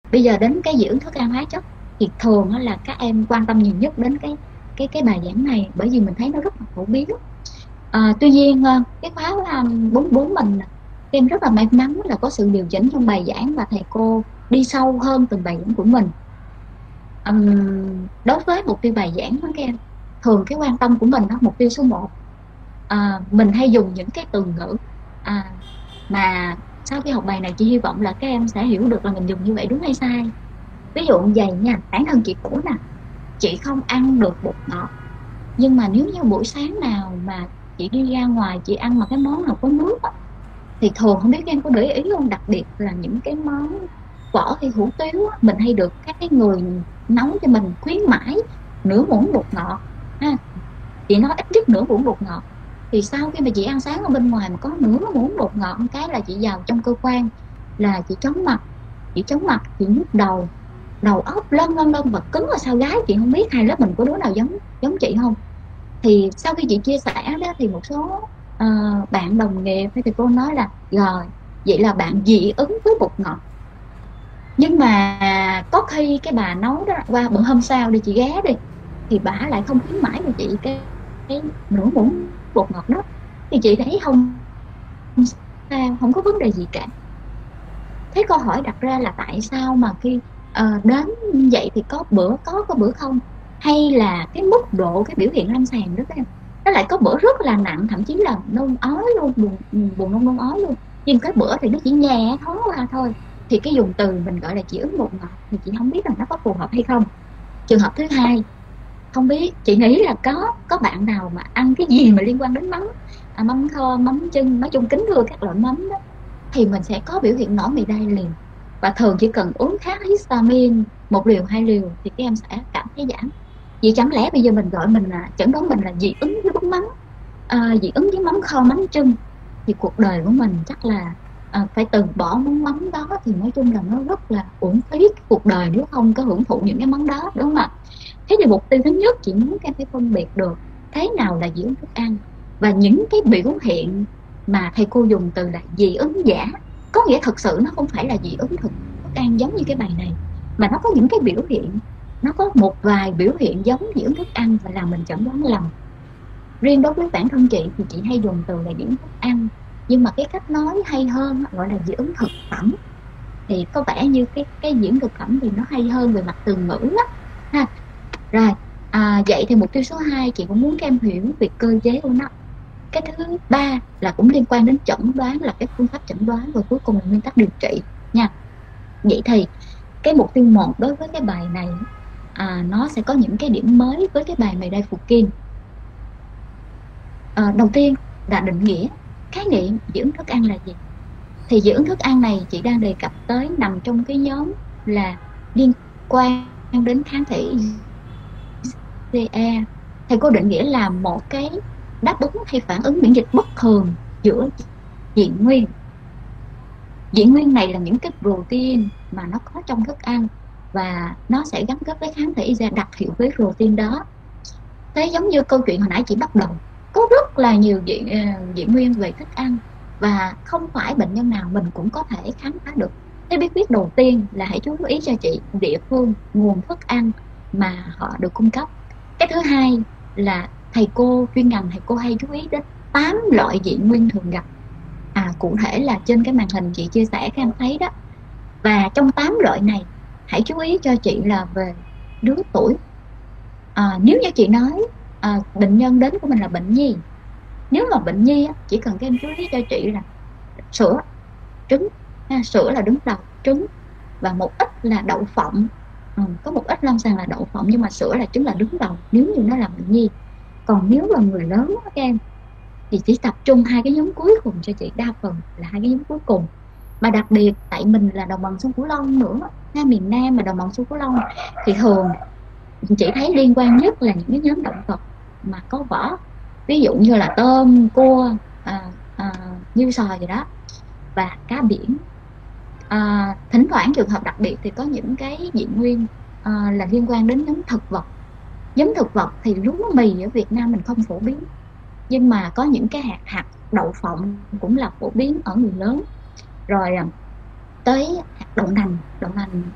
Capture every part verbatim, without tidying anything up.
Bây giờ đến cái dị ứng thức ăn hóa chất thì thường là các em quan tâm nhiều nhất đến cái cái cái bài giảng này, bởi vì mình thấy nó rất là phổ biến. À, tuy nhiên cái khóa bốn bốn mình em rất là may mắn là có sự điều chỉnh trong bài giảng và thầy cô đi sâu hơn từng bài giảng của mình. Um, đối với mục tiêu bài giảng các em, thường cái quan tâm của mình đó, mục tiêu số một, à, mình hay dùng những cái từ ngữ à, mà sau khi học bài này chị hy vọng là các em sẽ hiểu được là mình dùng như vậy đúng hay sai. Ví dụ như vậy nha, bản thân chị Cũ nè, chị không ăn được bột ngọt, nhưng mà nếu như buổi sáng nào mà chị đi ra ngoài chị ăn mà cái món nào có nước á, thì thường không biết em có để ý không, đặc biệt là những cái món vỏ hay hủ tiếu á, mình hay được các cái người nấu cho mình khuyến mãi nửa muỗng bột ngọt ha. Chị nói ít nhất nửa muỗng bột ngọt, thì sau khi mà chị ăn sáng ở bên ngoài mà có nửa muỗng bột ngọt cái là chị vào trong cơ quan là chị chóng mặt, chị chóng mặt, chị nhức đầu, đầu óc lân lân lân và cứng ở sau gái. Chị không biết hai lớp mình có đứa nào giống giống chị không. Thì sau khi chị chia sẻ đó thì một số uh, bạn đồng nghiệp thì cô nói là rồi vậy là bạn dị ứng với bột ngọt. Nhưng mà có khi cái bà nấu đó qua bữa hôm sau đi chị ghé đi thì bà lại không khuyến mãi cho chị cái, cái nửa muỗng bột ngọt đó, thì chị thấy không sao, không có vấn đề gì cả. Thế câu hỏi đặt ra là tại sao mà khi uh, đến vậy thì có bữa có có bữa không, hay là cái mức độ cái biểu hiện lâm sàng đó các em, nó lại có bữa rất là nặng, thậm chí là nôn ói luôn, buồn buồn nôn nôn ói luôn, nhưng cái bữa thì nó chỉ nhẹ thoáng qua thôi. Thì cái dùng từ mình gọi là dị ứng bột ngọt thì chị không biết là nó có phù hợp hay không. Trường hợp thứ hai, không biết, chị nghĩ là có có bạn nào mà ăn cái gì mà liên quan đến mắm, à, mắm kho, mắm chưng, nói chung kính thưa các loại mắm đó, thì mình sẽ có biểu hiện nổi mì đay liền. Và thường chỉ cần uống kháng histamine một liều hai liều thì các em sẽ cảm thấy giảm. Vậy chẳng lẽ bây giờ mình gọi mình là chẩn đoán mình là dị ứng với bún mắm, à, dị ứng với mắm kho, mắm chưng, thì cuộc đời của mình chắc là à, phải từ bỏ món mắm đó. Thì nói chung là nó rất là uổng phí cuộc đời nếu không có hưởng thụ những cái món đó, đúng không ạ? Thế thì mục tiêu thứ nhất chị muốn các em phải phân biệt được thế nào là dị ứng thức ăn, và những cái biểu hiện mà thầy cô dùng từ là dị ứng giả, có nghĩa thực sự nó không phải là dị ứng thực thức ăn giống như cái bài này, mà nó có những cái biểu hiện, nó có một vài biểu hiện giống dị ứng thức ăn và làm mình chẩn đoán lầm. Riêng đối với bản thân chị thì chị hay dùng từ là dị ứng thức ăn, nhưng mà cái cách nói hay hơn gọi là dị ứng thực phẩm, thì có vẻ như cái cái dị ứng thực phẩm thì nó hay hơn về mặt từ ngữ đó ha. Rồi, à, vậy thì mục tiêu số hai chị cũng muốn các em hiểu về cơ chế của nó. Cái thứ ba là cũng liên quan đến chẩn đoán, là cái phương pháp chẩn đoán, và cuối cùng là nguyên tắc điều trị nha. Vậy thì cái mục tiêu một đối với cái bài này à, nó sẽ có những cái điểm mới với cái bài mày đây phục kim. À, đầu tiên là định nghĩa khái niệm dị ứng thức ăn là gì. Thì dị ứng thức ăn này chị đang đề cập tới nằm trong cái nhóm là liên quan đến kháng thể i giê e. Thầy cô định nghĩa là một cái đáp ứng hay phản ứng miễn dịch bất thường giữa dị nguyên. Dị nguyên này là những cái protein mà nó có trong thức ăn và nó sẽ gắn kết với kháng thể i giê e đặc hiệu với protein đó. Thế giống như câu chuyện hồi nãy chị bắt đầu, có rất là nhiều dị, uh, dị nguyên về thức ăn và không phải bệnh nhân nào mình cũng có thể khám phá được. Thế bí quyết đầu tiên là hãy chú ý cho chị địa phương, nguồn thức ăn mà họ được cung cấp. Cái thứ hai là thầy cô chuyên ngành, thầy cô hay chú ý đến tám loại dị nguyên thường gặp. À, cụ thể là trên cái màn hình chị chia sẻ các em thấy đó. Và trong tám loại này, hãy chú ý cho chị là về lứa tuổi. À, nếu như chị nói à, bệnh nhân đến của mình là bệnh nhi, nếu mà bệnh nhi chỉ cần các em chú ý cho chị là sữa, trứng, ha, sữa là đứng đầu, trứng và một ít là đậu phộng. Ừ, có một ít lâm sàng là đậu phộng, nhưng mà sữa là trứng là đứng đầu nếu như nó là bệnh nhi. Còn nếu là người lớn các em thì chỉ tập trung hai cái nhóm cuối cùng cho chị, đa phần là hai cái nhóm cuối cùng. Mà đặc biệt tại mình là đồng bằng sông Cửu Long nữa, Nam miền Nam mà đồng bằng sông Cửu Long thì thường chị thấy liên quan nhất là những cái nhóm động vật mà có vỏ, ví dụ như là tôm, cua, à, à, như sò gì đó, và cá biển. À, thỉnh thoảng trường hợp đặc biệt thì có những cái dị nguyên à, là liên quan đến nhóm thực vật. Nhóm thực vật thì lúa mì ở Việt Nam mình không phổ biến, nhưng mà có những cái hạt hạt đậu phộng cũng là phổ biến ở người lớn. Rồi tới hạt đậu nành, đậu nành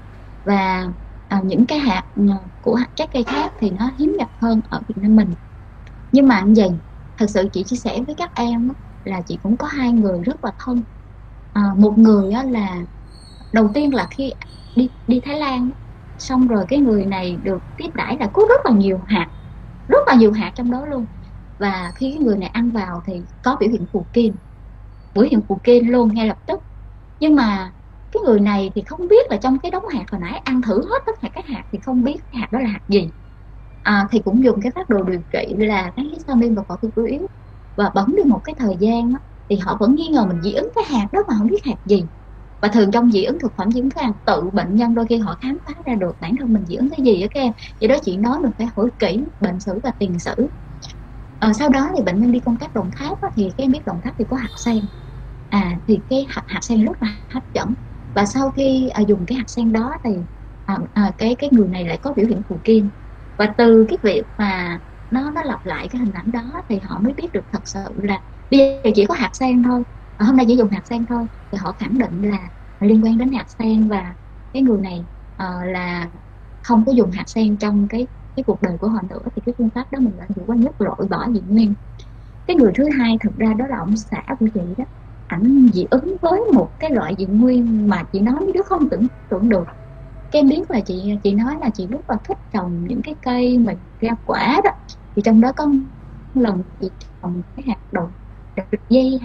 và à, những cái hạt à, của hạt trái cây khác thì nó hiếm gặp hơn ở Việt Nam mình. Nhưng mà anh gì thật sự chị chia sẻ với các em á, là chị cũng có hai người rất là thân. À, một người á, là đầu tiên là khi đi đi Thái Lan, xong rồi cái người này được tiếp đãi là có rất là nhiều hạt, rất là nhiều hạt trong đó luôn. Và khi cái người này ăn vào thì có biểu hiện phù kim, biểu hiện phù kim luôn ngay lập tức. Nhưng mà cái người này thì không biết là trong cái đống hạt hồi nãy ăn thử hết tất cả các hạt thì không biết cái hạt đó là hạt gì. À, thì cũng dùng cái phác đồ điều trị là kháng histamine và corticoid yếu, và bấm được một cái thời gian đó, thì họ vẫn nghi ngờ mình dị ứng cái hạt đó mà không biết hạt gì. Và thường trong dị ứng thực phẩm, dị ứng thức ăn, tự bệnh nhân đôi khi họ khám phá ra được bản thân mình dị ứng cái gì á các em. Vậy đó chị nói mình phải hỏi kỹ bệnh sử và tiền sử. À, sau đó thì bệnh nhân đi công tác Đồng Tháp á, thì cái em biết Đồng Tháp thì có hạt sen. À thì cái hạt, hạt sen rất là hấp dẫn. Và sau khi à, dùng cái hạt sen đó thì à, à, cái cái người này lại có biểu hiện phù kim. Và từ cái việc mà nó nó lặp lại cái hình ảnh đó thì họ mới biết được thật sự là bây giờ chỉ có hạt sen thôi, à, hôm nay chỉ dùng hạt sen thôi, thì họ khẳng định là liên quan đến hạt sen. Và cái người này uh, là không có dùng hạt sen trong cái cái cuộc đời của họ nữa, thì cái phương pháp đó mình đã hiệu quả nhất, loại bỏ dị nguyên. Cái người thứ hai thực ra đó là ông xã của chị đó, ảnh dị ứng với một cái loại dị nguyên mà chị nói mấy đứa không tưởng tượng được. Cái em biết là chị chị nói là chị rất là thích trồng những cái cây mà ra quả đó, thì trong đó có một lần chị trồng cái hạt đậu dây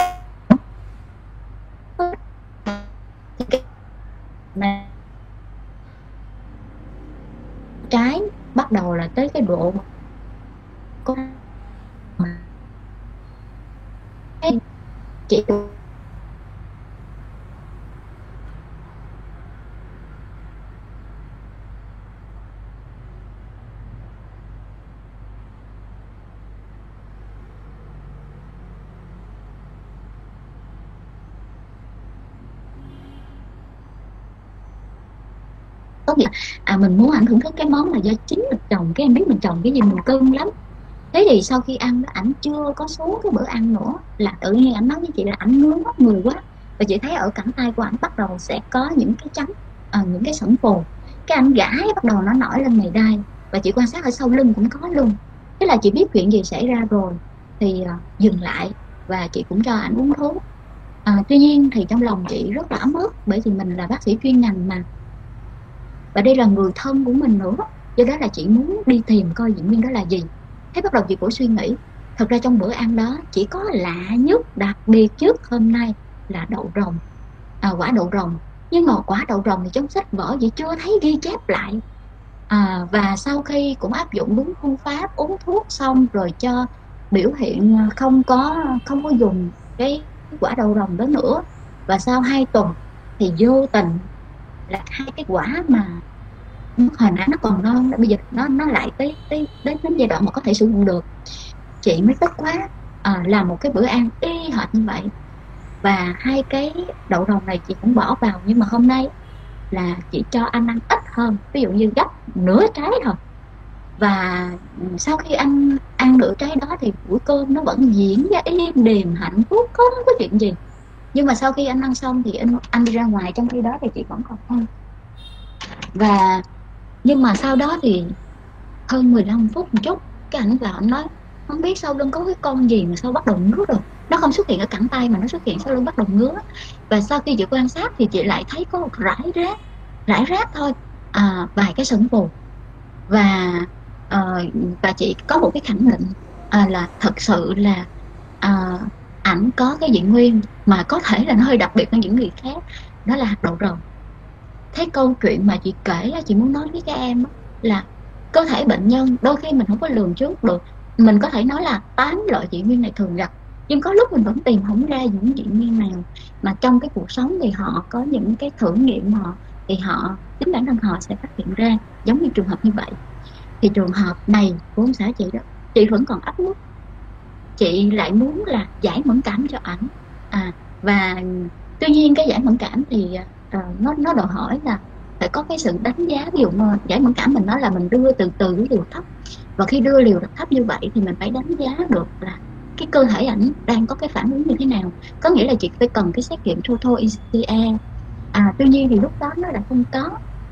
mà trái bắt đầu là tới cái độ có chị tốt vậy. À mình muốn ảnh thưởng thức cái món là do chính mình trồng, cái em biết mình trồng cái gì mình cưng lắm. Thế thì sau khi ăn ảnh chưa có xuống cái bữa ăn nữa là tự nhiên ảnh nói với chị là ảnh ngứa mất người quá. Và chị thấy ở cẳng tay của ảnh bắt đầu sẽ có những cái chấm, à, những cái sẩn phù. Cái ảnh gãi bắt đầu nó nổi lên mày đai, và chị quan sát ở sau lưng cũng có luôn. Thế là chị biết chuyện gì xảy ra rồi thì uh, dừng lại, và chị cũng cho ảnh uống thuốc. À, tuy nhiên thì trong lòng chị rất là ấm ức, bởi vì mình là bác sĩ chuyên ngành mà, và đây là người thân của mình nữa, do đó là chị muốn đi tìm coi dị nguyên đó là gì. Thế bắt đầu chị cũng suy nghĩ, thật ra trong bữa ăn đó chỉ có lạ nhất, đặc biệt nhất hôm nay là đậu rồng, à, quả đậu rồng. Nhưng mà quả đậu rồng thì trong sách vở chị chưa thấy ghi chép lại. À, và sau khi cũng áp dụng đúng phương pháp, uống thuốc xong rồi cho biểu hiện không có không có dùng cái quả đậu rồng đó nữa, và sau hai tuần thì vô tình là hai cái quả mà hồi nãy nó còn non, bây giờ nó nó lại tới tới đến đến giai đoạn mà có thể sử dụng được. Chị mới tức quá, à, làm một cái bữa ăn y hệt như vậy, và hai cái đậu rồng này chị cũng bỏ vào. Nhưng mà hôm nay là chị cho anh ăn ít hơn, ví dụ như gấp nửa trái thôi. Và sau khi anh ăn nửa trái đó thì bữa cơm nó vẫn diễn ra êm đềm hạnh phúc, không có chuyện gì. Nhưng mà sau khi anh ăn xong thì anh, anh đi ra ngoài, trong khi đó thì chị vẫn còn ăn. Và nhưng mà sau đó thì hơn mười lăm phút một chút, cái ảnh vào anh nói không biết sau lưng có cái con gì mà sao bắt đầu ngứa rồi. Nó không xuất hiện ở cẳng tay mà nó xuất hiện sau lưng bắt đầu ngứa. Và sau khi chị quan sát thì chị lại thấy có một rải rác, rải rác thôi, à, vài cái sẩn phù. Và uh, và chị có một cái khẳng định à, là thật sự là à, ảnh có cái dị nguyên mà có thể là nó hơi đặc biệt hơn những người khác, đó là hạt đậu rồng. Thế câu chuyện mà chị kể chị muốn nói với các em là cơ thể bệnh nhân đôi khi mình không có lường trước được. Mình có thể nói là tám loại dị nguyên này thường gặp, nhưng có lúc mình vẫn tìm không ra những dị nguyên nào mà trong cái cuộc sống thì họ có những cái thử nghiệm họ thì họ chính bản thân họ sẽ phát hiện ra, giống như trường hợp như vậy. Thì trường hợp này của ông xã chị đó, chị vẫn còn ấp úng, chị lại muốn là giải mẫn cảm cho ảnh. À, và tuy nhiên cái giải mẫn cảm thì uh, nó nó đòi hỏi là phải có cái sự đánh giá. Ví dụ mà giải mẫn cảm mình nói là mình đưa từ từ cái liều thấp, và khi đưa liều thấp như vậy thì mình phải đánh giá được là cái cơ thể ảnh đang có cái phản ứng như thế nào. Có nghĩa là chị phải cần cái xét nghiệm total i xê e. À, tuy nhiên thì lúc đó nó lại không có.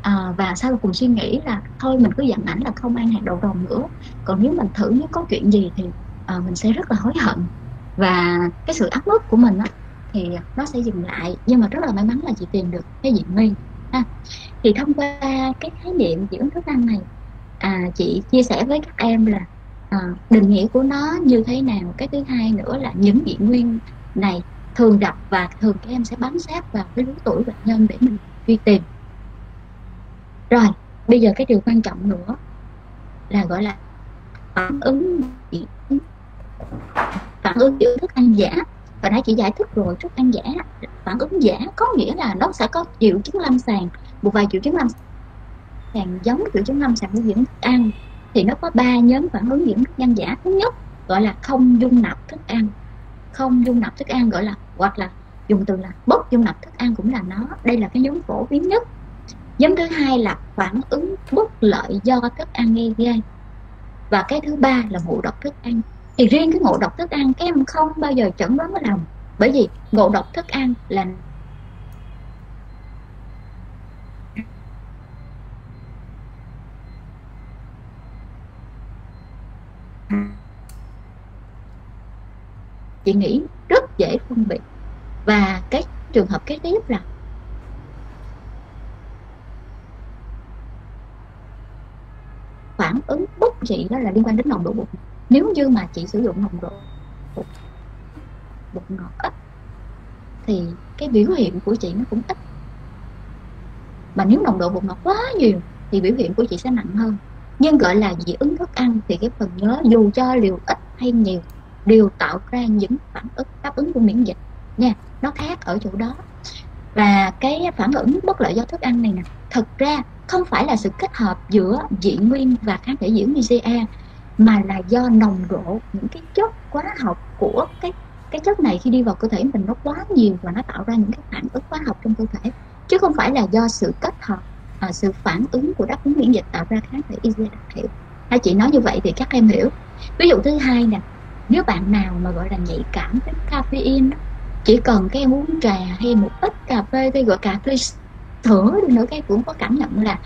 à, và sau cùng suy nghĩ là thôi mình cứ dặn ảnh là không ăn hạt đậu rồng nữa, còn nếu mình thử nếu có chuyện gì thì à, mình sẽ rất là hối hận, và cái sự áp bức của mình á, thì nó sẽ dừng lại. Nhưng mà rất là may mắn là chị tìm được cái diện nguyên ha. Thì thông qua cái khái niệm dị ứng thức ăn này, à, chị chia sẻ với các em là à, định nghĩa của nó như thế nào. Cái thứ hai nữa là những diện nguyên này thường gặp và thường các em sẽ bám sát vào cái lứa tuổi bệnh nhân để mình truy tìm. Rồi bây giờ cái điều quan trọng nữa là gọi là phản ứng dị ứng phản ứng dị ứng thức ăn giả. Và nãy chị giải thích rồi, thức ăn giả, phản ứng giả có nghĩa là nó sẽ có triệu chứng lâm sàng, một vài triệu chứng lâm sàng giống triệu chứng lâm sàng của dị ứng thức ăn. Thì nó có ba nhóm phản ứng dị ứng thức ăn giả. Thứ nhất gọi là không dung nạp thức ăn, không dung nạp thức ăn gọi là, hoặc là dùng từ là bất dung nạp thức ăn cũng là nó. Đây là cái nhóm phổ biến nhất. Nhóm thứ hai là phản ứng bất lợi do thức ăn gây ra, và cái thứ ba là ngộ độc thức ăn. Thì riêng cái ngộ độc thức ăn các em không bao giờ chẩn đoán với lòng, bởi vì ngộ độc thức ăn là chị nghĩ rất dễ phân biệt. Và cái trường hợp kế tiếp là phản ứng bất trị, đó là liên quan đến nồng độ bột. Nếu như mà chị sử dụng nồng độ bột, bột ngọt ít thì cái biểu hiện của chị nó cũng ít, mà nếu nồng độ bột ngọt quá nhiều thì biểu hiện của chị sẽ nặng hơn. Nhưng gọi là dị ứng thức ăn thì cái phần nhớ dù cho liều ít hay nhiều đều tạo ra những phản ứng đáp ứng của miễn dịch nha, nó khác ở chỗ đó. Và cái phản ứng bất lợi do thức ăn này nè, thực ra không phải là sự kết hợp giữa dị nguyên và kháng thể dị ứng i xê a, mà là do nồng độ những cái chất hóa học của cái cái chất này khi đi vào cơ thể mình nó quá nhiều và nó tạo ra những cái phản ứng hóa học trong cơ thể, chứ không phải là do sự kết hợp à, sự phản ứng của đáp ứng miễn dịch tạo ra kháng thể i xê a đặc hiệu. Hai chị nói như vậy thì các em hiểu. Ví dụ thứ hai nè, nếu bạn nào mà gọi là nhạy cảm với caffeine, chỉ cần cái em uống trà hay một ít cà phê thôi, gọi cà phê sữa đi nữa, cái cũng có cảm nhận là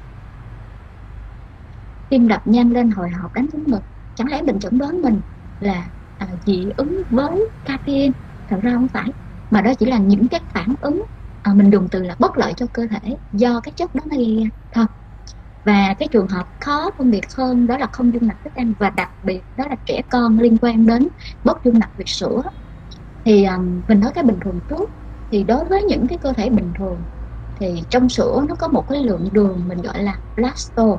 tim đập nhanh lên, hồi hộp, đánh trúng ngực. Chẳng lẽ mình chẩn đoán mình là à, dị ứng với caffeine? Thật ra không phải, mà đó chỉ là những cái phản ứng à, mình dùng từ là bất lợi cho cơ thể do cái chất đó nó gây ra thôi. Và cái trường hợp khó phân biệt hơn đó là không dung nạp thức ăn, và đặc biệt đó là trẻ con liên quan đến bất dung nạp về sữa. Thì um, mình nói cái bình thường trước, thì đối với những cái cơ thể bình thường thì trong sữa nó có một cái lượng đường mình gọi là lactose,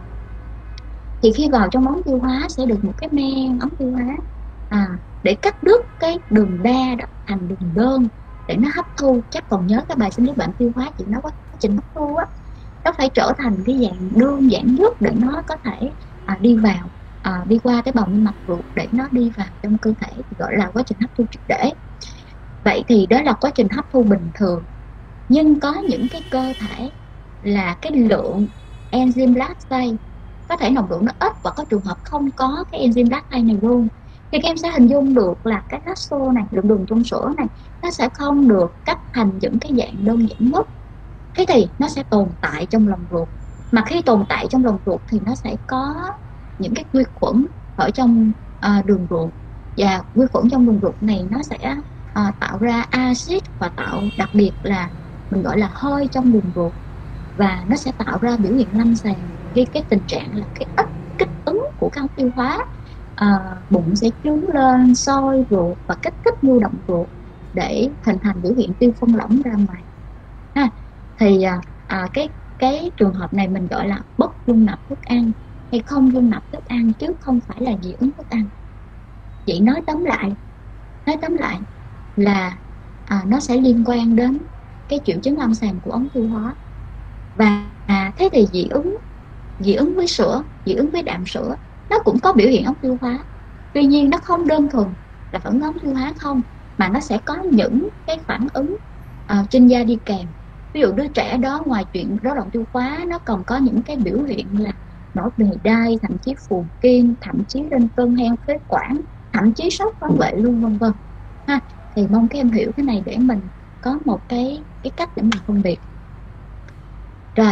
thì khi vào trong ống tiêu hóa sẽ được một cái men ống tiêu hóa à, để cắt đứt cái đường đa đó thành đường đơn để nó hấp thu. Chắc còn nhớ cái bài sinh lý bệnh tiêu hóa chị nói quá trình hấp thu á, nó phải trở thành cái dạng đơn giản nhất để nó có thể à, đi vào à, đi qua cái bào niêm mạc ruột để nó đi vào trong cơ thể, thì gọi là quá trình hấp thu triệt để. Vậy thì đó là quá trình hấp thu bình thường. Nhưng có những cái cơ thể là cái lượng enzyme lactase có thể nồng độ nó ít, và có trường hợp không có cái enzyme lactase này luôn, thì các em sẽ hình dung được là cái lactose này, lượng đường trong sữa này, nó sẽ không được cắt thành những cái dạng đơn giản nhất. Thế thì nó sẽ tồn tại trong lòng ruột, mà khi tồn tại trong lòng ruột thì nó sẽ có những cái vi khuẩn ở trong à, đường ruột, và vi khuẩn trong đường ruột này nó sẽ à, tạo ra axit, và tạo đặc biệt là mình gọi là hơi trong đường ruột, và nó sẽ tạo ra biểu hiện lâm sàng gây cái tình trạng là cái ít kích ứng của các ống tiêu hóa. À, bụng sẽ trướng lên, sôi ruột và kích thích nhu động ruột để hình thành biểu hiện tiêu phân lỏng ra ngoài ha. Thì à, à, cái cái trường hợp này mình gọi là bất dung nạp thức ăn hay không dung nạp thức ăn, chứ không phải là dị ứng thức ăn. Chị nói tóm lại nói tóm lại là à, nó sẽ liên quan đến cái triệu chứng lâm sàng của ống tiêu hóa. Và à, thế thì dị ứng dị ứng với sữa, dị ứng với đạm sữa nó cũng có biểu hiện ống tiêu hóa. Tuy nhiên nó không đơn thuần là phản ứng ống tiêu hóa không, mà nó sẽ có những cái phản ứng à, trên da đi kèm. Ví dụ đứa trẻ đó ngoài chuyện rối loạn tiêu hóa, nó còn có những cái biểu hiện là nổi bề đai, thậm chí phù kim, thậm chí lên cơn hen phế quản, thậm chí sốc phản vệ luôn, vân vân ha. Thì mong các em hiểu cái này để mình có một cái cái cách để mình phân biệt. Rồi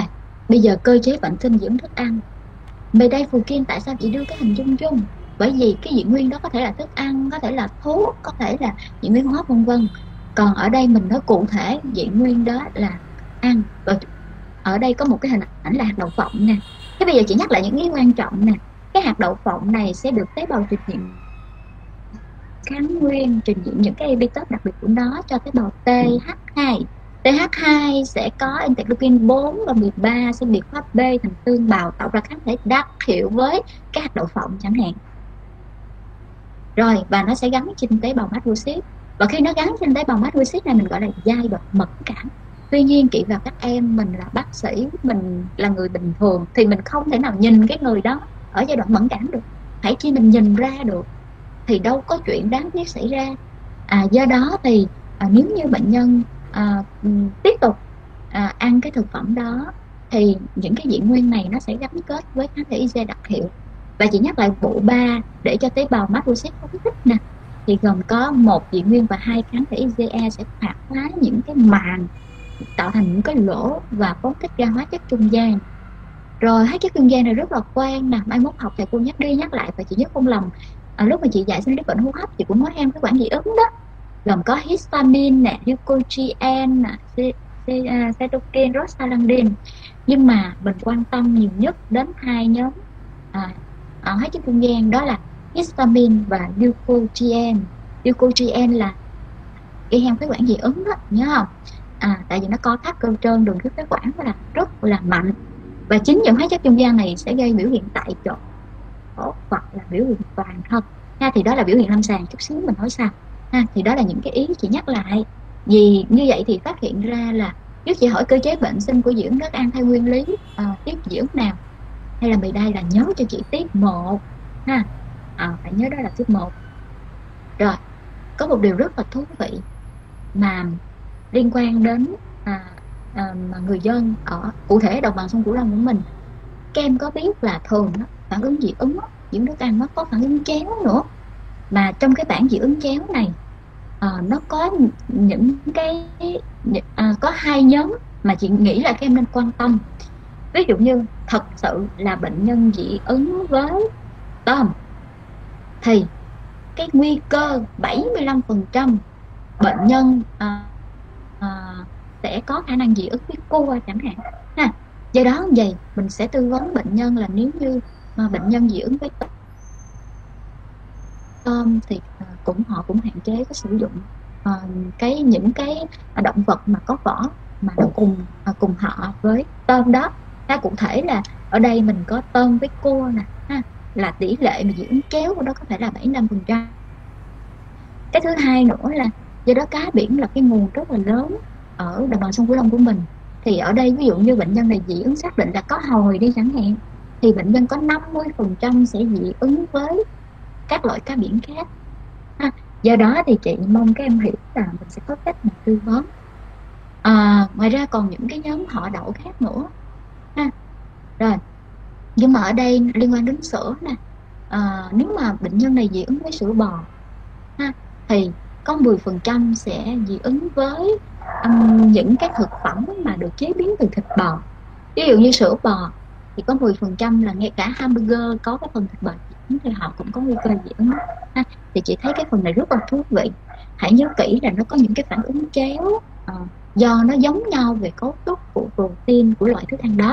bây giờ cơ chế bệnh sinh dưỡng thức ăn. Về đây Phù Kim tại sao chị đưa cái hình dung chung? Bởi vì cái dị nguyên đó có thể là thức ăn, có thể là thuốc, có thể là dị nguyên hô hấp vân vân. Còn ở đây mình nói cụ thể dị nguyên đó là ăn. Và ở đây có một cái hình ảnh là hạt đậu phộng nè. Thế bây giờ chị nhắc lại những cái quan trọng nè. Cái hạt đậu phộng này sẽ được tế bào trình diện kháng nguyên, trình diện những cái epitope đặc biệt của nó cho tế bào T H hai. T H hai sẽ có interleukin bốn và mười ba sẽ biệt hóa B thành tương bào tạo ra kháng thể đặc hiệu với cái hạt đậu phộng chẳng hạn. Rồi, và nó sẽ gắn trên tế bào mastocyst. Và khi nó gắn trên tế bào mastocyst này mình gọi là giai đoạn mẫn cảm. Tuy nhiên chị và các em mình là bác sĩ, mình là người bình thường thì mình không thể nào nhìn cái người đó ở giai đoạn mẫn cảm được. Hãy chi mình nhìn ra được thì đâu có chuyện đáng tiếc xảy ra. À, do đó thì à, nếu như bệnh nhân à, tiếp tục à, ăn cái thực phẩm đó thì những cái dị nguyên này nó sẽ gắn kết với kháng thể i giê đặc hiệu. Và chị nhắc lại bộ ba để cho tế bào mastocyst phóng thích nè, thì gồm có một dị nguyên và hai kháng thể i giê e sẽ hoạt hóa những cái màng tạo thành những cái lỗ và phóng thích ra hóa chất trung gian. Rồi hóa chất trung gian này rất là quan nè, mai mốt học thầy cô nhắc đi nhắc lại và chị nhớ không lầm. À, lúc mà chị dạy sinh lý bệnh hô hấp chị cũng nói em cái quản dị ứng đó, gồm có histamine nè, glucogen nè, cytokine, prostaglandin. Nhưng mà mình quan tâm nhiều nhất đến hai nhóm à, à, hóa chất trung gian, đó là histamine và glucogen. Glucogen là gây hen phế quản dị ứng đó, nhớ không? À, tại vì nó co thắt cơ trơn đường huyết phế quản là rất là mạnh, và chính những hóa chất trung gian này sẽ gây biểu hiện tại chỗ hoặc là biểu hiện toàn thân ha. Thì đó là biểu hiện lâm sàng, chút xíu mình nói sao ha. Thì đó là những cái ý chị nhắc lại. Vì như vậy thì phát hiện ra là nếu chị hỏi cơ chế bệnh sinh của dị ứng thức ăn theo nguyên lý à, tiếp dị ứng nào hay là mì đây, là nhớ cho chị tiếp một ha. À, phải nhớ đó là tiếp một. Rồi có một điều rất là thú vị mà liên quan đến à, à, mà người dân ở cụ thể đồng bằng sông Cửu Long của mình. Các em có biết là thường đó, phản ứng dị ứng dị ứng thức ăn nó có phản ứng chéo nữa, mà trong cái bảng dị ứng chéo này à, nó có những cái à, có hai nhóm mà chị nghĩ là các em nên quan tâm. Ví dụ như thật sự là bệnh nhân dị ứng với tôm thì cái nguy cơ bảy mươi lăm phần trăm bệnh nhân à, à, sẽ có khả năng dị ứng với cua chẳng hạn ha. Do đó vậy mình sẽ tư vấn bệnh nhân là nếu như mà bệnh nhân dị ứng với tôm thì à, cũng họ cũng hạn chế cái sử dụng à, cái những cái động vật mà có vỏ mà nó cùng à, cùng họ với tôm đó. Ta cụ thể là ở đây mình có tôm với cua nè ha, là tỷ lệ mà dị ứng chéo của đó có thể là bảy mươi lăm phần trăm. Cái thứ hai nữa là do đó cá biển là cái nguồn rất là lớn ở đồng bằng sông Cửu Long của mình. Thì ở đây ví dụ như bệnh nhân này dị ứng xác định là có hồi đi chẳng hạn, thì bệnh nhân có năm mươi phần trăm sẽ dị ứng với các loại cá biển khác ha. Do đó thì chị mong các em hiểu là mình sẽ có cách mà tư vấn. À, ngoài ra còn những cái nhóm họ đậu khác nữa ha. Rồi nhưng mà ở đây liên quan đến sữa nè, à, nếu mà bệnh nhân này dị ứng với sữa bò ha, thì có mười phần trăm sẽ dị ứng với um, những cái thực phẩm mà được chế biến từ thịt bò. Ví dụ như sữa bò thì có mười phần trăm là ngay cả hamburger có cái phần thịt bò dị ứng thì họ cũng có nguy cơ dị ứng ha. Thì chị thấy cái phần này rất là thú vị. Hãy nhớ kỹ là nó có những cái phản ứng chéo uh, do nó giống nhau về cấu trúc của protein của loại thức ăn đó.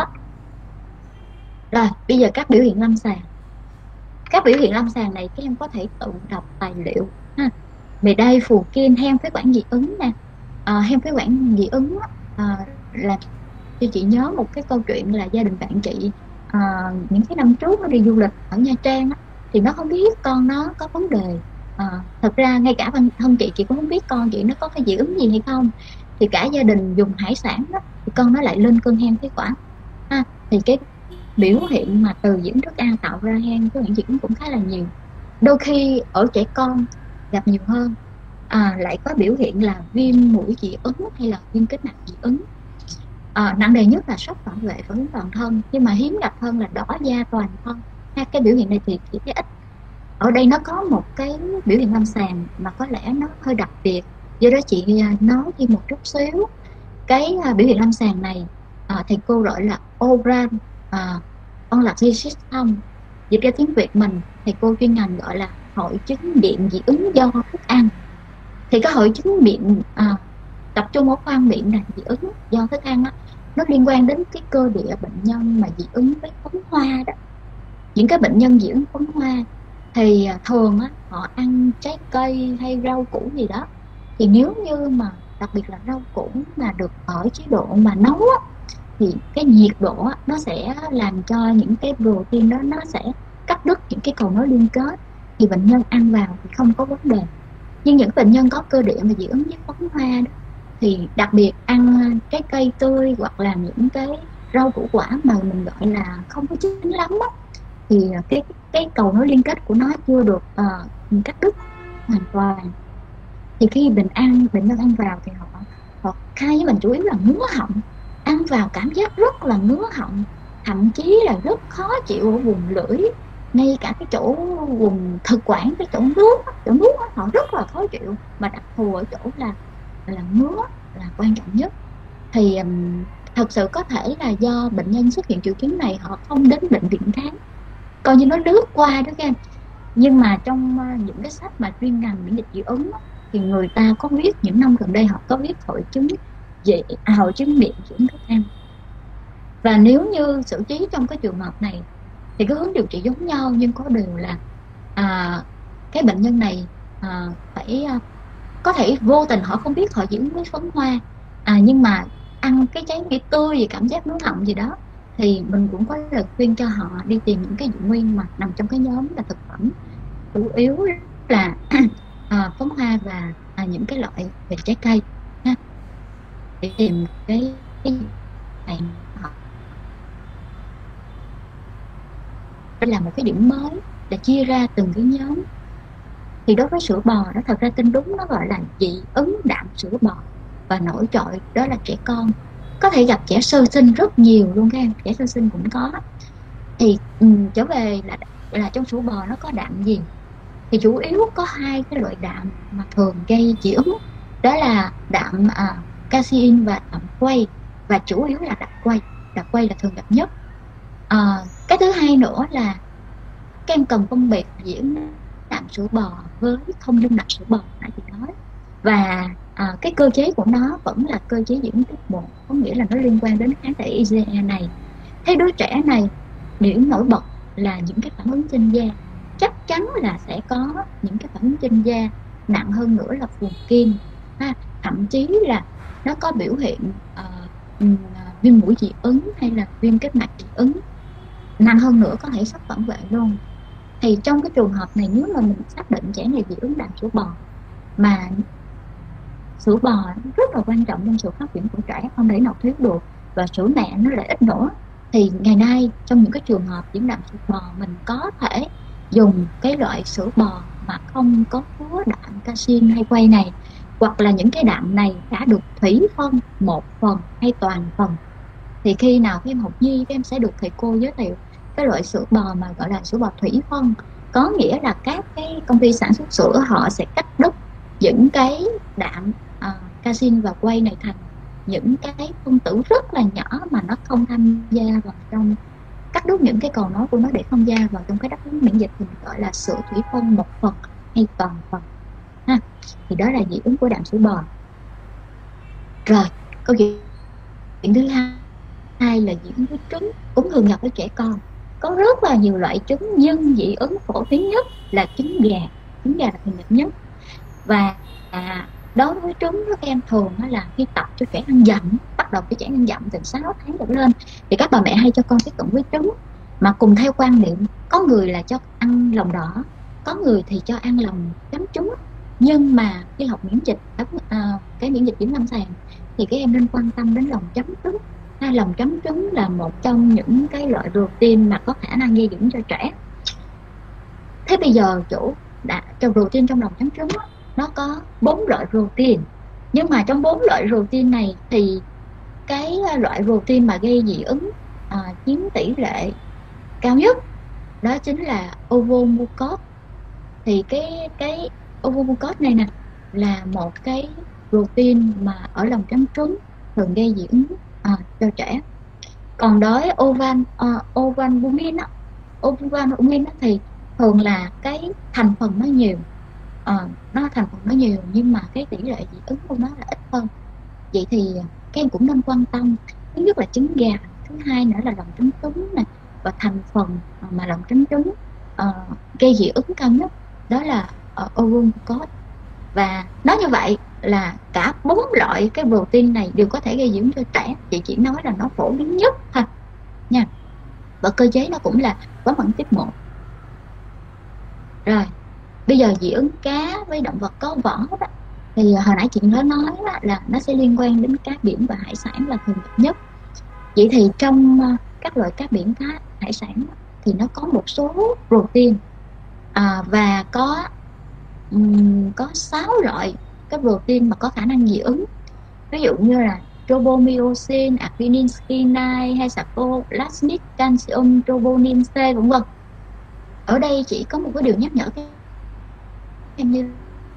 Rồi bây giờ các biểu hiện lâm sàng. Các biểu hiện lâm sàng này các em có thể tự đọc tài liệu ha. Về đây Phù Kim hen phế quản dị ứng nè, à, hen phế quản dị ứng à, là cho chị nhớ một cái câu chuyện là gia đình bạn chị à, những cái năm trước nó đi du lịch ở Nha Trang á, thì nó không biết con nó có vấn đề. À, thật ra ngay cả thân chị chị cũng không biết con chị nó có cái dị ứng gì hay không. Thì cả gia đình dùng hải sản đó, thì con nó lại lên cơn hen phế quản ha. Thì cái biểu hiện mà từ dị ứng thức ăn tạo ra hen phế quản dị ứng cũng khá là nhiều. Đôi khi ở trẻ con gặp nhiều hơn, à, lại có biểu hiện là viêm mũi dị ứng hay là viêm kết mạc dị ứng. À, nặng nề nhất là sốc phản vệ phản ứng toàn thân, nhưng mà hiếm gặp hơn là đỏ da toàn thân ha. Cái biểu hiện này thì chỉ cái ít. Ở đây nó có một cái biểu hiện lâm sàng mà có lẽ nó hơi đặc biệt, do đó chị nói thêm một chút xíu. Cái uh, biểu hiện lâm sàng này à, thầy cô gọi là oral à, allergy syndrome. Dịch ra tiếng Việt mình thầy cô chuyên ngành gọi là hội chứng miệng dị ứng do thức ăn. Thì cái hội chứng miệng à, tập trung ở khoang miệng này, dị ứng do thức ăn á, nó liên quan đến cái cơ địa bệnh nhân mà dị ứng với phấn hoa đó. Những cái bệnh nhân dị ứng phấn hoa thì thường á, họ ăn trái cây hay rau củ gì đó, thì nếu như mà đặc biệt là rau củ mà được ở chế độ mà nấu á, thì cái nhiệt độ á, nó sẽ làm cho những cái protein đó nó sẽ cắt đứt những cái cầu nối liên kết, thì bệnh nhân ăn vào thì không có vấn đề. Nhưng những bệnh nhân có cơ địa mà dị ứng với phấn hoa đó, thì đặc biệt ăn trái cây tươi hoặc là những cái rau củ quả mà mình gọi là không có chín lắm á, thì cái cái cầu nối liên kết của nó chưa được uh, cắt đứt hoàn toàn, thì khi bệnh ăn bệnh nhân ăn vào thì họ họ khai với mình chủ yếu là ngứa họng, ăn vào cảm giác rất là ngứa họng, thậm chí là rất khó chịu ở vùng lưỡi, ngay cả cái chỗ vùng thực quản, cái chỗ nước chỗ nước họ rất là khó chịu, mà đặc thù ở chỗ là là ngứa là quan trọng nhất. Thì um, thật sự có thể là do bệnh nhân xuất hiện triệu chứng này họ không đến bệnh viện khám, coi như nó lướt qua đó các em. Nhưng mà trong uh, những cái sách mà chuyên ngành miễn dịch dị ứng thì người ta có viết, những năm gần đây họ có viết hội chứng dị à, hội chứng miệng dị ứng thức ăn. Và nếu như xử trí trong cái trường hợp này thì cái hướng điều trị giống nhau, nhưng có điều là à, cái bệnh nhân này à, phải à, có thể vô tình họ không biết họ dị ứng với phấn hoa, à, nhưng mà ăn cái trái cây tươi gì cảm giác nướng họng gì đó, thì mình cũng có lời khuyên cho họ đi tìm những cái dị nguyên mà nằm trong cái nhóm là thực phẩm chủ yếu là à, phấn hoa và à, những cái loại về trái cây ha, để tìm cái cái này họ. Đây là một cái điểm mới là chia ra từng cái nhóm. Thì đối với sữa bò đó, thật ra tên đúng nó gọi là dị ứng đạm sữa bò, và nổi trội đó là trẻ con, có thể gặp trẻ sơ sinh rất nhiều luôn các em, trẻ sơ sinh cũng có. Thì um, trở về là là trong sữa bò nó có đạm gì, thì chủ yếu có hai cái loại đạm mà thường gây dị ứng, đó là đạm à, casein và đạm quay, và chủ yếu là đạm quay. Đạm quay là thường gặp nhất. À, cái thứ hai nữa là các em cần phân biệt dị ứng đạm sữa bò với không dung đạm sữa bò nãy chị nói, và à, cái cơ chế của nó vẫn là cơ chế dị ứng type một, có nghĩa là nó liên quan đến kháng thể i giê e này. Thế đứa trẻ này điểm nổi bật là những cái phản ứng trên da, chắc chắn là sẽ có những cái phản ứng trên da, nặng hơn nữa là phù kim ha. Thậm chí là nó có biểu hiện uh, viêm mũi dị ứng hay là viêm kết mạc dị ứng, nặng hơn nữa có thể sốc phản vệ luôn. Thì trong cái trường hợp này, nếu mà mình xác định trẻ này dị ứng đạm sữa bò, mà sữa bò rất là quan trọng trong sự phát triển của trẻ, không thể nào thiếu được, và sữa mẹ nó lại ít nữa, thì ngày nay trong những cái trường hợp dị ứng đạm sữa bò, mình có thể dùng cái loại sữa bò mà không có chứa đạm casein hay quay này, hoặc là những cái đạm này đã được thủy phân một phần hay toàn phần. Thì khi nào các em học nhi, các em sẽ được thầy cô giới thiệu cái loại sữa bò mà gọi là sữa bò thủy phân, có nghĩa là các cái công ty sản xuất sữa họ sẽ cắt đứt những cái đạm uh, casein và quay này thành những cái phân tử rất là nhỏ mà nó không tham gia vào trong, cắt đứt những cái cầu nối của nó để không gia vào trong cái đáp ứng miễn dịch, thì mình gọi là sữa thủy phân một phần hay toàn phần ha. Thì đó là dị ứng của đạm sữa bò. Rồi câu chuyện thứ hai hai là dị ứng với trứng, cũng thường gặp ở trẻ con. Có rất là nhiều loại trứng, nhưng dị ứng phổ biến nhất là trứng gà. Trứng gà là thường gặp nhất. Và à, đối với trứng các em thường là khi tập cho trẻ ăn dặm, bắt đầu cho trẻ ăn dặm từ sáu tháng trở lên, thì các bà mẹ hay cho con tiếp cận với trứng, mà cùng theo quan niệm, có người là cho ăn lòng đỏ, có người thì cho ăn lòng chấm trứng. Nhưng mà khi học miễn dịch, à, cái miễn dịch chuyển lâm sàng, thì các em nên quan tâm đến lòng chấm trứng. Hai lòng chấm trứng là một trong những cái loại protein mà có khả năng gây dưỡng cho trẻ. Thế bây giờ chủ đã trong protein trong lòng chấm trứng đó, nó có bốn loại protein, nhưng mà trong bốn loại protein này thì cái loại protein mà gây dị ứng à, chiếm tỷ lệ cao nhất đó chính là ovomucose. Thì cái cái ovomucose này nè là một cái protein mà ở lòng trắng trứng thường gây dị ứng à, cho trẻ. Còn đối ovan uh, ovalbumin á, ovalbumin á thì thường là cái thành phần nó nhiều, uh, nó thành phần nó nhiều nhưng mà cái tỷ lệ dị ứng của nó là ít hơn. Vậy thì các em cũng nên quan tâm, thứ nhất là trứng gà, thứ hai nữa là lòng trứng trứng nè, và thành phần mà lòng trứng trứng uh, gây dị ứng cao nhất đó là uh, oruncote. Và nói như vậy là cả bốn loại cái protein này đều có thể gây dị ứng cho trẻ, chị chỉ nói là nó phổ biến nhất thôi nha. Và cơ chế nó cũng là quá mẫn tiếp một. Rồi bây giờ dị ứng cá với động vật có vỏ đó, thì hồi nãy chị đã nói là nó sẽ liên quan đến cá biển và hải sản là thường gặp nhất. Vậy thì trong các loại cá biển, cá hải sản thì nó có một số protein à, và có um, có sáu loại cái protein mà có khả năng dị ứng. Ví dụ như là tropomyosin, arginine, skinine hay sarcoplasmic, calcium, troponin C vân vân. Ở đây chỉ có một cái điều nhắc nhở các em như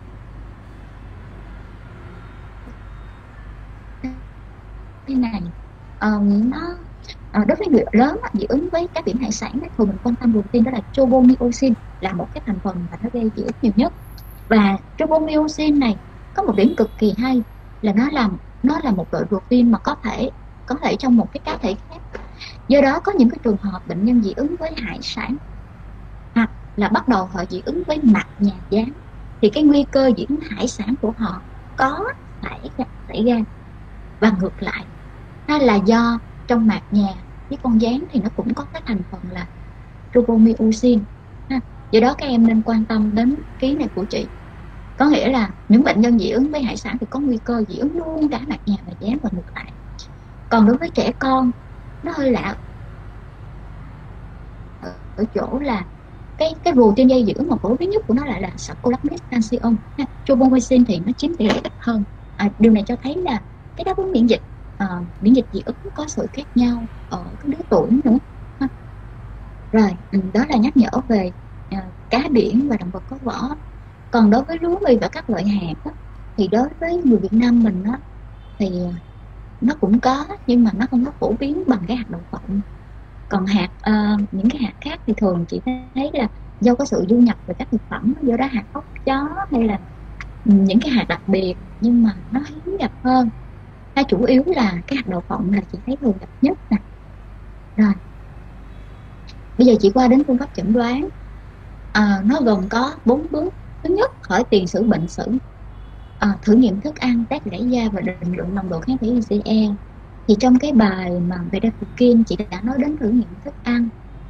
thế này. Um, nó uh, đối với người lớn dị ứng với cá biển hải sản thường mình quan tâm đầu tiên đó là tropomyosin, là một cái thành phần mà nó gây dị ứng nhiều nhất. Và tropomyosin này có một điểm cực kỳ hay là nó làm nó là một loại protein mà có thể có thể trong một cái cá thể khác. Do đó có những cái trường hợp bệnh nhân dị ứng với hải sản hoặc là bắt đầu họ dị ứng với mạc nhà gián thì cái nguy cơ dị ứng hải sản của họ có xảy ra, xảy ra. Và ngược lại, hay là do trong mạc nhà với con gián thì nó cũng có cái thành phần là tropomyosin. Do đó các em nên quan tâm đến ký này của chị. Có nghĩa là những bệnh nhân dị ứng với hải sản thì có nguy cơ dị ứng luôn cả mạc nhà và gián, và ngược lại. Còn đối với trẻ con nó hơi lạ ở, ở chỗ là cái cái protein gây dị ứng mà phổ biến nhất của nó lại là sarcoplasmic calcium. Tropomyosin thì nó chiếm tỷ lệ ít hơn. À, điều này cho thấy là cái đáp ứng miễn dịch uh, miễn dịch dị ứng có sự khác nhau ở cái lứa tuổi nữa. Ha. Rồi đó là nhắc nhở về uh, cá biển và động vật có vỏ. Còn đối với lúa mì và các loại hạt đó, thì đối với người Việt Nam mình đó, thì nó cũng có nhưng mà nó không có phổ biến bằng cái hạt đậu phộng. Còn hạt uh, những cái hạt khác thì thường chị thấy là do có sự du nhập về các thực phẩm, do đó hạt ốc chó hay là những cái hạt đặc biệt nhưng mà nó hiếm gặp hơn. Hay chủ yếu là cái hạt đậu phộng là chị thấy thường gặp nhất nè. Rồi bây giờ chị qua đến phương pháp chẩn đoán. À, nó gồm có bốn bước. Thứ nhất, hỏi tiền sử bệnh sử, à, thử nghiệm thức ăn, test rễ da và định lượng nồng độ kháng thể i giê e. Thì trong cái bài mà về Dafukin chị đã nói đến thử nghiệm thức ăn,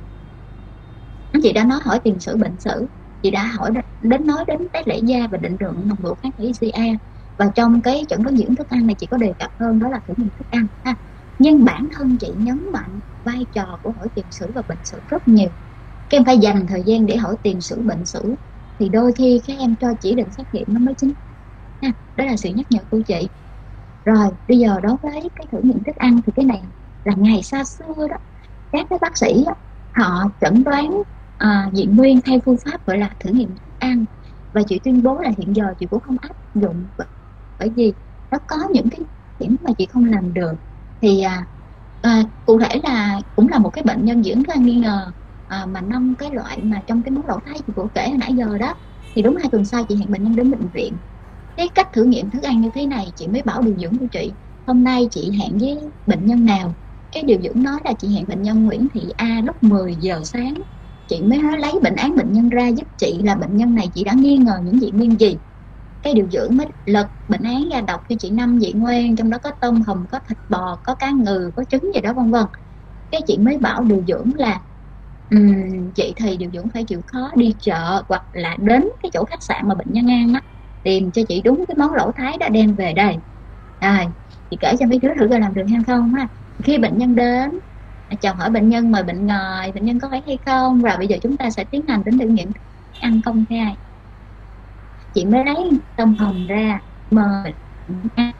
chị đã nói hỏi tiền sử bệnh sử, chị đã hỏi đến nói đến test rễ da và định lượng nồng độ kháng thể i giê e. Và trong cái chẩn đoán dị ứng thức ăn này chị có đề cập hơn đó là thử nghiệm thức ăn ha. Nhưng bản thân chị nhấn mạnh vai trò của hỏi tiền sử và bệnh sử rất nhiều. Các em phải dành thời gian để hỏi tiền sử bệnh sử thì đôi khi các em cho chỉ định xét nghiệm nó mới chính ha. Đó là sự nhắc nhở của chị. Rồi bây giờ đối với cái thử nghiệm thức ăn thì cái này là ngày xa xưa đó, các cái bác sĩ đó, họ chẩn đoán à, dị nguyên theo phương pháp gọi là thử nghiệm thức ăn. Và chị tuyên bố là hiện giờ chị cũng không áp dụng, bởi vì nó có những cái điểm mà chị không làm được. Thì à, à, cụ thể là cũng là một cái bệnh nhân dị ứng thức ăn nghi ngờ, à, mà năm cái loại mà trong cái món lẩu thái chị vừa kể hồi nãy giờ đó, thì đúng hai tuần sau chị hẹn bệnh nhân đến bệnh viện. Cái cách thử nghiệm thức ăn như thế này chị mới bảo điều dưỡng của chị hôm nay chị hẹn với bệnh nhân nào. Cái điều dưỡng nói là chị hẹn bệnh nhân Nguyễn Thị A lúc mười giờ sáng. Chị mới nói lấy bệnh án bệnh nhân ra giúp chị là bệnh nhân này chị đã nghi ngờ những dị nguyên gì. Cái điều dưỡng mới lật bệnh án ra đọc cho chị năm dị nguyên, trong đó có tôm hùm, có thịt bò, có cá ngừ, có trứng gì đó vân vân. Cái chị mới bảo điều dưỡng là um, chị thì điều dưỡng phải chịu khó đi chợ hoặc là đến cái chỗ khách sạn mà bệnh nhân ăn á, tìm cho chị đúng cái món lẩu thái đã đem về đây. Rồi chị kể cho mấy đứa thử coi làm được hay không ha. Khi bệnh nhân đến, chào hỏi bệnh nhân, mời bệnh ngồi, bệnh nhân có phải hay không, rồi bây giờ chúng ta sẽ tiến hành đến thử nghiệm ăn công khai. Chị mới lấy tôm hùm ra mời ăn.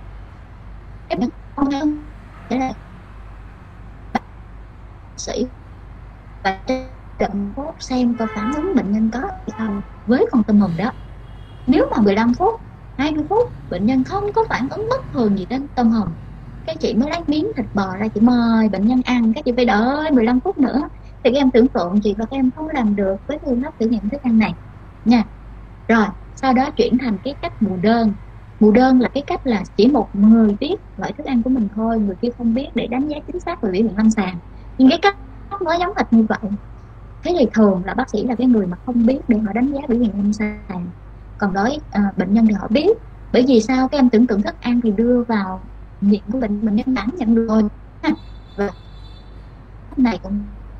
Cái bệnh không ăn để là bác sĩ và trận phút xem có phản ứng bệnh nhân có hay không với con tôm hùm đó. Nếu mà mười lăm phút, hai mươi phút bệnh nhân không có phản ứng bất thường gì đến tôm hùm cái chị mới lấy miếng thịt bò ra chị mời bệnh nhân ăn, cái chị phải đợi mười lăm phút nữa. Thì các em tưởng tượng chị và các em không làm được với phương pháp thử nghiệm thức ăn này nha. Rồi sau đó chuyển thành cái cách mù đơn. Mù đơn là cái cách là chỉ một người biết loại thức ăn của mình thôi, người kia không biết, để đánh giá chính xác về biểu hiện lâm sàng. Nhưng cái cách nó giống hệt như vậy. Thế thì thường là bác sĩ là cái người mà không biết để họ đánh giá biểu hiện lâm sàng. Còn đối à, bệnh nhân thì họ biết. Bởi vì sao? Các em tưởng tượng thức ăn thì đưa vào miệng của bệnh bệnh nhân cảm nhận được rồi. Và này cũng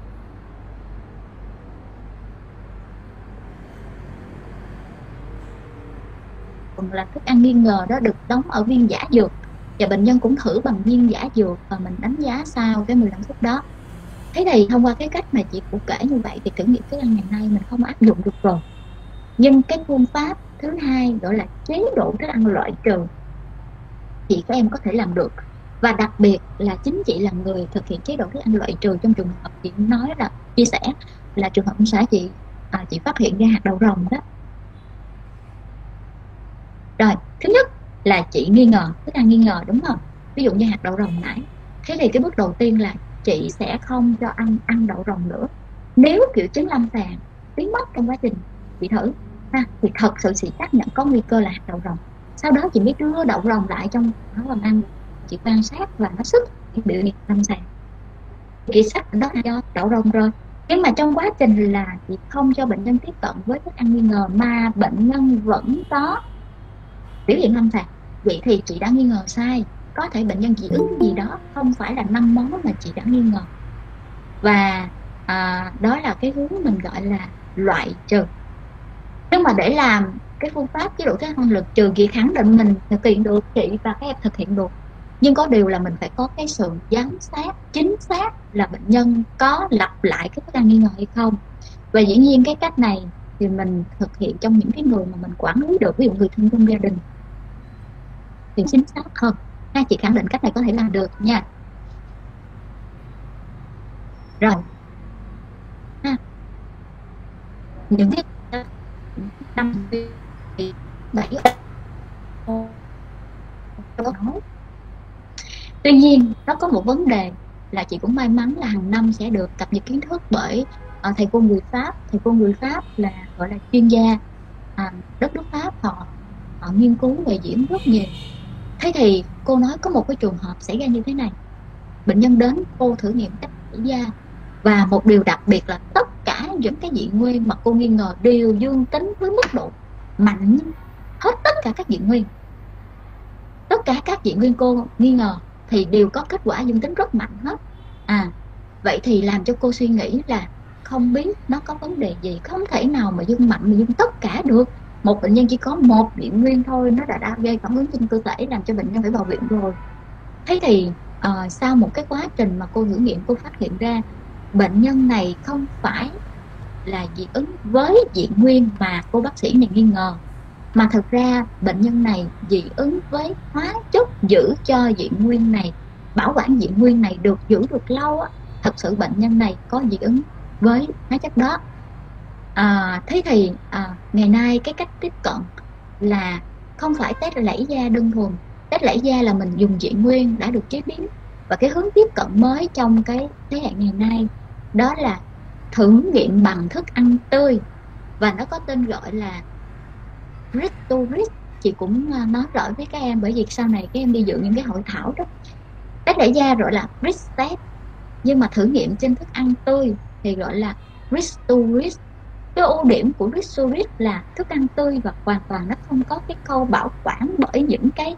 là thức ăn nghi ngờ đó được đóng ở viên giả dược, và bệnh nhân cũng thử bằng viên giả dược và mình đánh giá sau cái mười lăm phút đó. Thế thì thông qua cái cách mà chị cũng kể như vậy thì thử nghiệm thức ăn ngày nay mình không áp dụng được rồi. Nhưng cái phương pháp thứ hai gọi là chế độ thức ăn loại trừ, chị các em có thể làm được. Và đặc biệt là chính chị là người thực hiện chế độ thức ăn loại trừ trong trường hợp chị nói là chia sẻ là trường hợp ông xã chị à, chị phát hiện ra hạt đậu rồng đó. Rồi thứ nhất là chị nghi ngờ thức ăn nghi ngờ, đúng không? Ví dụ như hạt đậu rồng nãy. Thế thì cái bước đầu tiên là chị sẽ không cho ăn ăn đậu rồng nữa. Nếu triệu chứng lâm sàng biến mất trong quá trình chị thử ha, thì thật sự chị xác nhận có nguy cơ là hạt đậu rồng. Sau đó chị mới đưa đậu rồng lại trong nó làm ăn, chị quan sát và nó xuất biểu hiện lâm sàng. Chị xác định đó là do đậu rồng rồi. Nhưng mà trong quá trình là chị không cho bệnh nhân tiếp cận với thức ăn nghi ngờ mà bệnh nhân vẫn có biểu hiện lâm sàng, vậy thì chị đã nghi ngờ sai. Có thể bệnh nhân dị ứng gì đó, không phải là năm món mà chị đã nghi ngờ. Và à, đó là cái hướng mình gọi là loại trừ. Nhưng mà để làm cái phương pháp chế độ thức ăn lực trừ, chị khẳng định mình thực hiện được, chị và các em thực hiện được. Nhưng có điều là mình phải có cái sự giám sát chính xác là bệnh nhân có lặp lại cái thức ăn nghi ngờ hay không. Và dĩ nhiên cái cách này thì mình thực hiện trong những cái người mà mình quản lý được, ví dụ người thân trong gia đình thì chính xác hơn. Ha, chị khẳng định cách này có thể làm được nha. Rồi ha, những cái năm bảy tuy nhiên nó có một vấn đề là chị cũng may mắn là hàng năm sẽ được cập nhật kiến thức bởi uh, thầy cô người Pháp. Thầy cô người Pháp là gọi là chuyên gia à, đất nước Pháp, họ họ nghiên cứu về diễn rất nhiều. Thế thì cô nói có một cái trường hợp xảy ra như thế này. Bệnh nhân đến cô thử nghiệm cách tẩy da, và một điều đặc biệt là tất cả những cái dị nguyên mà cô nghi ngờ đều dương tính với mức độ mạnh, hết tất cả các dị nguyên. Tất cả các dị nguyên cô nghi ngờ thì đều có kết quả dương tính rất mạnh hết. À, vậy thì làm cho cô suy nghĩ là không biết nó có vấn đề gì, không thể nào mà dương mạnh mà dương tất cả được. Một bệnh nhân chỉ có một dị nguyên thôi nó đã, đã gây phản ứng trên cơ thể, làm cho bệnh nhân phải vào viện rồi. Thế thì uh, sau một cái quá trình mà cô thử nghiệm, cô phát hiện ra bệnh nhân này không phải là dị ứng với dị nguyên mà cô bác sĩ này nghi ngờ, mà thực ra bệnh nhân này dị ứng với hóa chất giữ cho dị nguyên này, bảo quản dị nguyên này được giữ được lâu á. Thật sự bệnh nhân này có dị ứng với hóa chất đó. À, thế thì à, ngày nay cái cách tiếp cận là không phải test lẫy da đơn thuần. Test lẫy da là mình dùng dị nguyên đã được chế biến. Và cái hướng tiếp cận mới trong cái thế hệ ngày nay đó là thử nghiệm bằng thức ăn tươi, và nó có tên gọi là Risk-to-Risk. Chị cũng nói rõ với các em, bởi vì sau này các em đi dự những cái hội thảo đó, test lẫy da gọi là risk test, nhưng mà thử nghiệm trên thức ăn tươi thì gọi là Risk-to-Risk. Cái ưu điểm của Risk-to-Risk là thức ăn tươi và hoàn toàn nó không có cái khâu bảo quản bởi những cái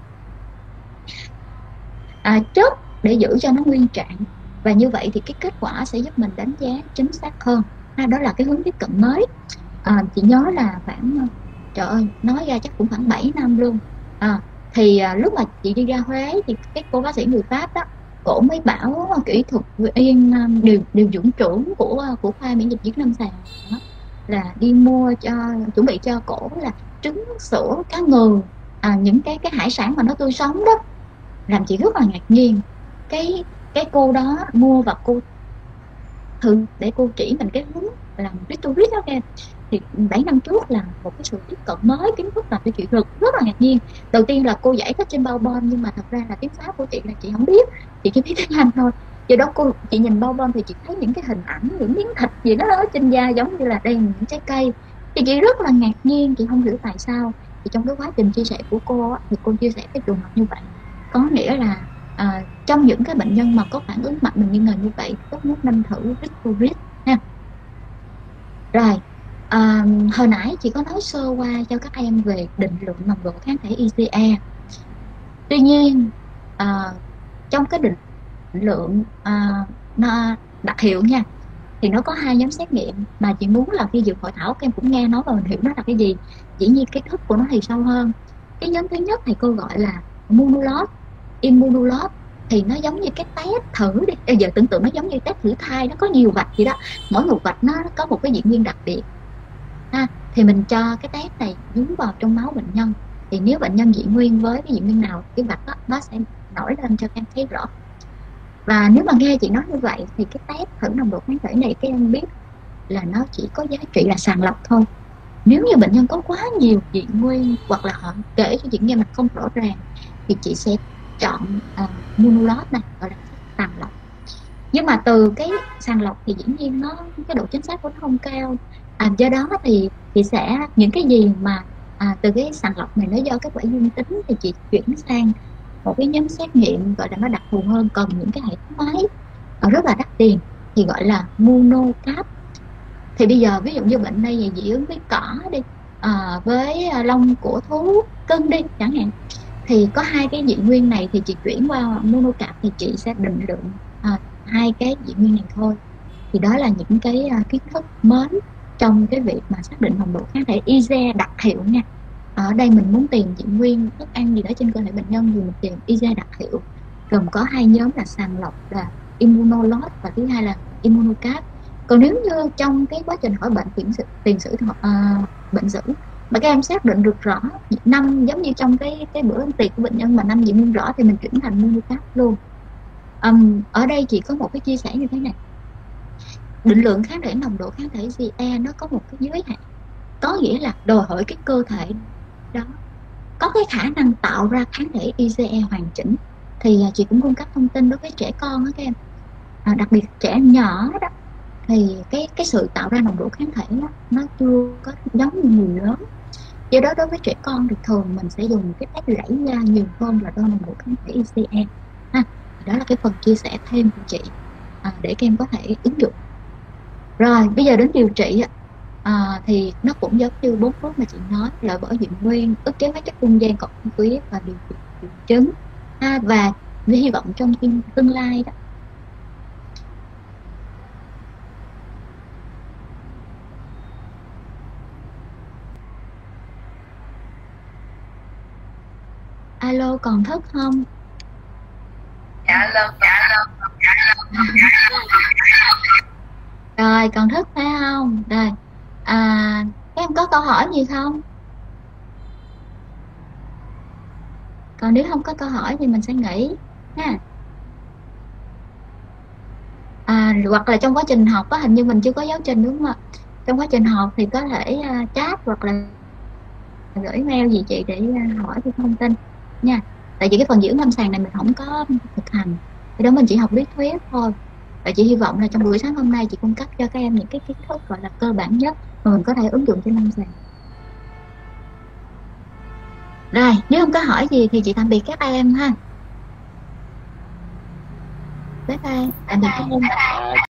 à, chất để giữ cho nó nguyên trạng. Và như vậy thì cái kết quả sẽ giúp mình đánh giá chính xác hơn. À, đó là cái hướng tiếp cận mới. À, chị nhớ là khoảng, trời ơi, nói ra chắc cũng khoảng bảy năm luôn. À, thì à, lúc mà chị đi ra Huế thì cái cô bác sĩ người Pháp đó, cổ mới bảo kỹ thuật viên điều điều dưỡng trưởng của của khoa miễn dịch Việt Nam sàng đó, là đi mua cho, chuẩn bị cho cổ là trứng, sữa, cá ngừ, à, những cái cái hải sản mà nó tươi sống đó. Làm chị rất là ngạc nhiên. Cái cái cô đó mua và cô thử để cô chỉ mình cái hướng làm Risk-to-Risk đó em. thì bảy năm trước là một cái sự tiếp cận mới kiến thức làm cho chị rất rất là ngạc nhiên. Đầu tiên là cô giải thích trên bao bom, nhưng mà thật ra là tiếng Pháp của chị là chị không biết, chị chỉ biết tiếng Anh thôi. Do đó cô chị nhìn bao bom thì chị thấy những cái hình ảnh, những miếng thịt gì đó ở trên da giống như là đây là những trái cây, thì chị rất là ngạc nhiên, chị không hiểu tại sao. Thì trong cái quá trình chia sẻ của cô á, thì cô chia sẻ cái trường hợp như vậy, có nghĩa là à, trong những cái bệnh nhân mà có phản ứng mạnh mình nghi ngờ như vậy, tốt nhất nên thử Ristorit ha. Rồi à, hồi nãy chị có nói sơ qua cho các em về định lượng nồng độ kháng thể i xê e. Tuy nhiên à, trong cái định lượng à, nó đặc hiệu nha, thì nó có hai nhóm xét nghiệm mà chị muốn là khi dự hội thảo các em cũng nghe nói và mình hiểu nó là cái gì. Dĩ nhiên cái thức của nó thì sâu hơn. Cái nhóm thứ nhất thì cô gọi là Immunolot. Immunolot thì nó giống như cái test thử đi, bây giờ tưởng tượng nó giống như test thử thai, nó có nhiều vạch gì đó, mỗi một vạch nó có một cái diễn viên đặc biệt ha. Thì mình cho cái test này dúng vào trong máu bệnh nhân, thì nếu bệnh nhân dị nguyên với cái diễn viên nào, cái vạch đó nó sẽ nổi lên cho các em thấy rõ. Và nếu mà nghe chị nói như vậy thì cái test thử nồng độ kháng thể này các em biết là nó chỉ có giá trị là sàng lọc thôi. Nếu như bệnh nhân có quá nhiều dị nguyên hoặc là họ kể cho chị nghe mà không rõ ràng thì chị sẽ chọn uh, Immunolot này gọi là sàng lọc. Nhưng mà từ cái sàng lọc thì dĩ nhiên nó cái độ chính xác của nó không cao, à, do đó thì chị sẽ những cái gì mà à, từ cái sàng lọc này nó do kết quả dương tính thì chị chuyển sang một cái nhóm xét nghiệm gọi là nó đặc thù hơn, còn những cái hệ thống máy rất là đắt tiền thì gọi là monocap. Thì bây giờ ví dụ như bệnh này dị ứng với cỏ đi, à, với lông của thú cưng đi chẳng hạn, thì có hai cái dị nguyên này thì chị chuyển qua monocap thì chị sẽ định lượng à, hai cái dị nguyên này thôi. Thì đó là những cái uh, kiến thức mới trong cái việc mà xác định nồng độ kháng thể i xê e đặc hiệu nha. Ở đây mình muốn tìm dị nguyên thức ăn gì đó trên cơ thể bệnh nhân thì mình tìm i xê e đặc hiệu, gồm có hai nhóm là sàng lọc là Immunolot và thứ hai là Immunocap. Còn nếu như trong cái quá trình hỏi bệnh tiền sử, tiền sử uh, bệnh sử mà các em xác định được rõ năm, giống như trong cái cái bữa ăn tiệc của bệnh nhân mà năm dị nguyên rõ thì mình chuyển thành Immunocap luôn. Um, ở đây chỉ có một cái chia sẻ như thế này: định lượng kháng thể nồng độ kháng thể i xê e nó có một cái giới hạn, có nghĩa là đòi hỏi cái cơ thể đó có cái khả năng tạo ra kháng thể i xê e hoàn chỉnh. Thì chị cũng cung cấp thông tin đối với trẻ con đó các em, à, đặc biệt trẻ nhỏ đó, thì cái cái sự tạo ra nồng độ kháng thể đó, nó chưa có giống như người lớn. Do đó đối với trẻ con thì thường mình sẽ dùng cái test lẫy da nhiều hơn là đo nồng độ kháng thể i xê e ha. Đó là cái phần chia sẻ thêm của chị à, để các em có thể ứng dụng. Rồi bây giờ đến điều trị à, thì nó cũng giống như bốn bước mà chị nói, là bỏ dị nguyên, ức chế hóa chất trung gian cộng huyết và điều trị triệu chứng ha. Và hy vọng trong tương lai đó alo còn thức không? Dạ luôn, dạ luôn, dạ luôn. Rồi còn thức phải không? Rồi à, các em có câu hỏi gì không? Còn nếu không có câu hỏi thì mình sẽ nghỉ ha. À, hoặc là trong quá trình học á, hình như mình chưa có giáo trình đúng không ạ? Trong quá trình học thì có thể uh, chat hoặc là gửi mail gì chị để uh, hỏi thêm thông tin nha. Tại vì cái phần dưỡng lâm sàng này mình không có thực hành, thì đó mình chỉ học lý thuyết thôi. Và chị hy vọng là trong buổi sáng hôm nay chị cung cấp cho các em những cái kiến thức gọi là cơ bản nhất mà mình có thể ứng dụng trên lâm sàng. Rồi nếu không có hỏi gì thì chị tạm biệt các em ha. Bye bye, tạm biệt các em.